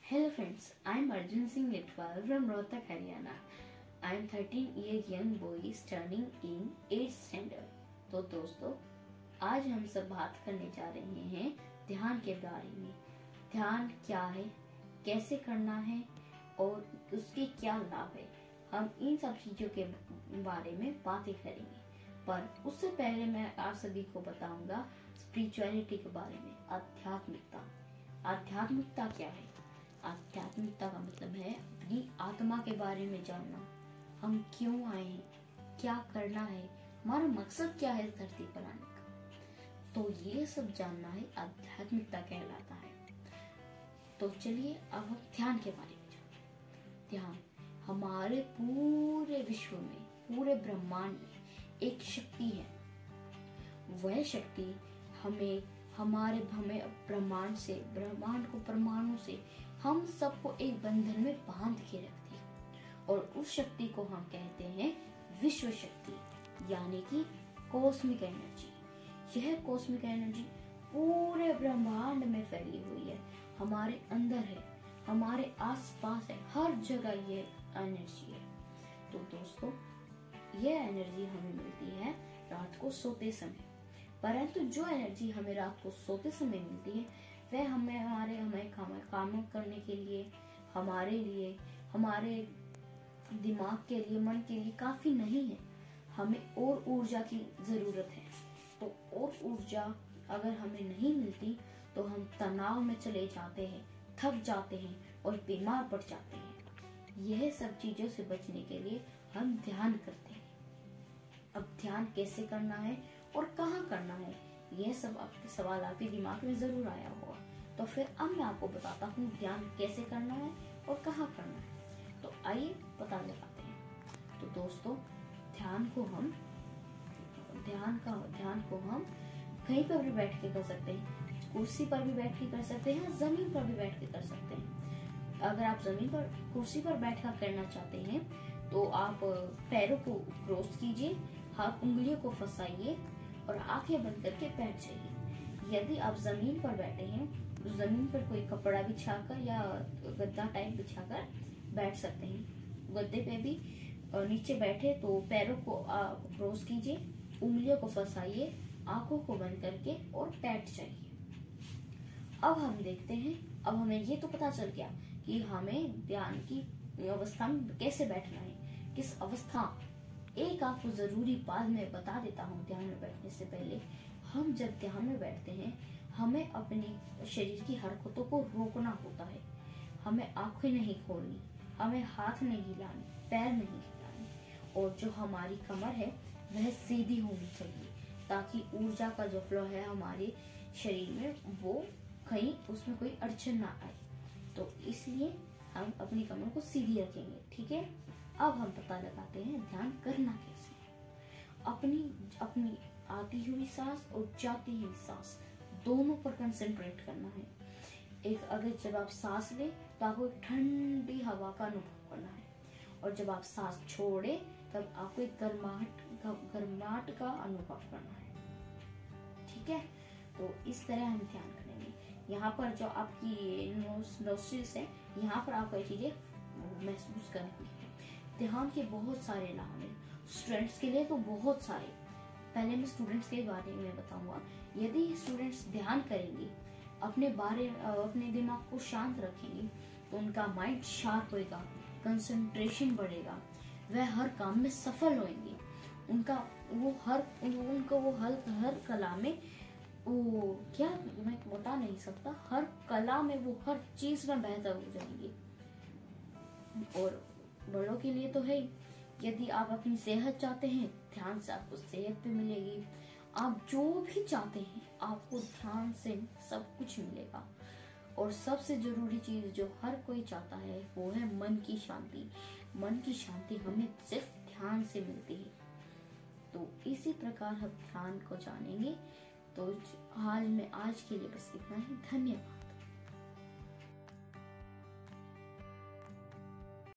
Hello friends, I am Arjun Singh Litwal from Rohtak, Haryana. I am 13-year young boy studying in 8th standard. तो दोस्तों, आज हम सब बात करने जा रहे हैं ध्यान के बारे में। ध्यान क्या है, कैसे करना है और उसके क्या लाभ है, हम इन सब चीजों के बारे में बातें करेंगे। पर उससे पहले मैं आप सभी को बताऊंगा स्पिरिचुअलिटी के बारे में। आध्यात्मिकता। आध्यात्मिकता क्या है? आध्यात्मिकता का मतलब है अपनी आत्मा के बारे में जानना। हम क्यों आए हैं, क्या करना है, हमारा मकसद क्या है धरती पर आने का, तो ये सब जानना है आध्यात्मिकता कहलाता है। तो चलिए अब हम ध्यान के बारे में जानते हैं। ध्यान हमारे पूरे विश्व में, पूरे ब्रह्मांड में एक शक्ति है। वह शक्ति हमें ब्रह्मांड से, ब्रह्मांड को परमाणु से, हम सबको एक बंधन में बांध के रखती है। और उस शक्ति को हम कहते हैं विश्व शक्ति, यानी कि कॉस्मिक एनर्जी। यह कॉस्मिक एनर्जी पूरे ब्रह्मांड में फैली हुई है, हमारे अंदर है, हमारे आसपास है, हर जगह यह एनर्जी है। तो दोस्तों, यह एनर्जी हमें मिलती है रात को सोते समय। परंतु जो एनर्जी हमें रात को सोते समय मिलती है वह हमें काम करने के लिए, हमारे दिमाग के लिए, मन के लिए काफी नहीं है। हमें और ऊर्जा की जरूरत है। तो और ऊर्जा अगर हमें नहीं मिलती तो हम तनाव में चले जाते हैं, थक जाते हैं और बीमार पड़ जाते हैं। यह सब चीजों से बचने के लिए हम ध्यान करते हैं। अब ध्यान कैसे करना है और कहाँ करना है, यह सब आपके सवाल आपके दिमाग में जरूर आया होगा। तो फिर अब मैं आपको बताता हूँ ध्यान कैसे करना है और कहाँ करना है। तो आइए पता लगाते हैं। तो दोस्तों, ध्यान को हम कहीं पर भी बैठ के कर सकते हैं। कुर्सी पर भी बैठ के कर सकते हैं, जमीन पर भी बैठ के कर सकते हैं। अगर आप कुर्सी पर बैठकर करना चाहते हैं तो आप पैरों को क्रॉस कीजिए, हाथ उंगलियों को फंसाइए और आंखें बंद करके बैठ जाइए। यदि आप जमीन पर बैठे हैं तो जमीन पर कोई कपड़ा बिछाकर या गद्दा टाइप बिछाकर बैठ सकते हैं। गद्दे पे भी नीचे बैठे तो पैरों को क्रॉस कीजिए, उंगलियों को फंसाइए, आंखों को बंद करके और बैठ जाइए। अब हम देखते हैं, अब हमें ये तो पता चल गया कि हमें ध्यान की अवस्था में कैसे बैठना है, किस अवस्था। एक आपको जरूरी बात मैं बता देता हूँ। ध्यान में बैठने से पहले हम जब ध्यान में बैठते हैं, हमें अपने शरीर की हरकतों को रोकना होता है। हमें आंखें नहीं खोलनी, हमें हाथ नहीं हिलाने, पैर नहीं हिलाने, और जो हमारी कमर है वह सीधी होनी चाहिए, ताकि ऊर्जा का जो फ्लो है हमारे शरीर में वो कहीं उसमें कोई अड़चन ना आए। तो इसलिए हम अपनी कमर को सीधी रखेंगे, ठीक है। अब हम पता लगाते हैं ध्यान करना कैसे। अपनी आती हुई सांस और जाती हुई सांस दोनों पर कंसंट्रेट करना है। अगर जब आप सांस लें तो आपको ठंडी हवा का अनुभव करना है, और जब आप सांस छोड़े तब आपको एक गर्माहट का अनुभव करना है, ठीक है। तो इस तरह हम ध्यान करेंगे। यहाँ पर जो आपकी नोस्ट्रिल्स है, यहाँ पर आप ये चीजें महसूस करेंगे। ध्यान के बहुत सारे लाभ हैं, स्टूडेंट्स के लिए तो बहुत सारे। पहले मैं स्टूडेंट्स के बारे में बताऊंगा। यदि स्टूडेंट्स ध्यान करेंगे, अपने दिमाग को शांत रखेंगे, तो उनका माइंड शार्प होएगा, कंसंट्रेशन बढ़ेगा, वह हर काम में सफल होंगे। हर कला में वो क्या, मैं बता नहीं सकता, हर कला में वो हर चीज में बेहतर हो जाएंगे। और बड़ों के लिए तो है, यदि आप अपनी सेहत चाहते हैं, ध्यान से आपको सेहत भी मिलेगी। आप जो भी चाहते हैं आपको ध्यान से सब कुछ मिलेगा। और सबसे जरूरी चीज जो हर कोई चाहता है वो है मन की शांति। मन की शांति हमें सिर्फ ध्यान से मिलती है। तो इसी प्रकार हम ध्यान को जानेंगे। तो हाल में आज के लिए बस इतना ही। धन्यवाद।